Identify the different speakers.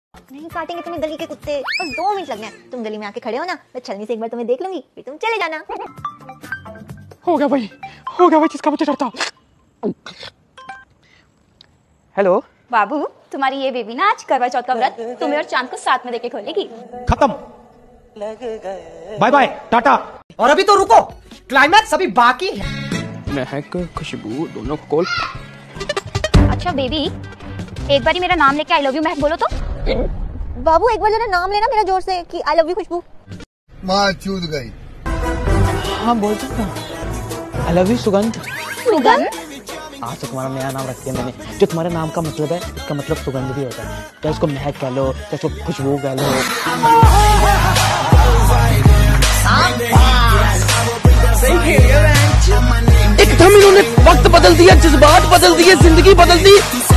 Speaker 1: नहीं काटेंगे तुम्हें गली के कुत्ते, बस 2 मिनट लगने हैं। तुम गली में आके खड़े हो ना, मैं छलनी से एक बार तुम्हें देख लूंगी, फिर तुम चले जाना।
Speaker 2: हो गया भाई जिसका मुझे डर था। हेलो
Speaker 3: बाबू, तुम्हारी ये बेबी ना आज करवा चौथ का व्रत तुम्हें और चांद को साथ में देके खोलेगी।
Speaker 2: खत्म, बाय बाय टाटा।
Speaker 4: और अभी तो रुको, क्लाइमैक्स अभी बाकी है।
Speaker 2: महक खुशबू दोनों कॉल।
Speaker 3: अच्छा बेबी, एक बार मेरा नाम लेके आई लव यू महक बोलो तो।
Speaker 1: बाबू एक बार जरा नाम लेना मेरा जोर से कि आई लव यू खुशबू।
Speaker 5: माँ चूत गई।
Speaker 2: हाँ बोल सकता हूँ। आई लव यू सुगंध।
Speaker 3: सुगंध?
Speaker 2: आज से तुम्हारा नया नाम रख दिया मैंने, जो तुम्हारे नाम का मतलब है, इसका मतलब सुगंध भी होता है। चाहे उसको महक कह लो, चाहे उसको खुशबू कह लो। एकदम इन्होंने वक्त बदल दिया, जज्बात बदल दिए, जिंदगी बदल दी।